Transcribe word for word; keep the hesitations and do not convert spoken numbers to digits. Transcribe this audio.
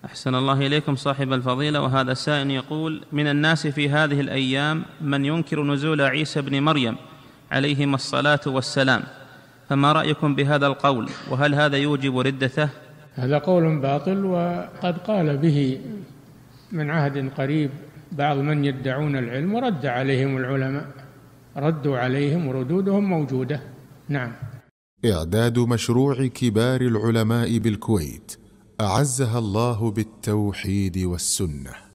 أحسن الله إليكم صاحب الفضيلة. وهذا سائل يقول: من الناس في هذه الأيام من ينكر نزول عيسى بن مريم عليهما الصلاة والسلام، فما رأيكم بهذا القول؟ وهل هذا يوجب ردته؟ هذا قول باطل، وقد قال به من عهد قريب بعض من يدعون العلم ورد عليهم العلماء، ردوا عليهم وردودهم موجودة. نعم. إعداد مشروع كبار العلماء بالكويت أعزها الله بالتوحيد والسنة.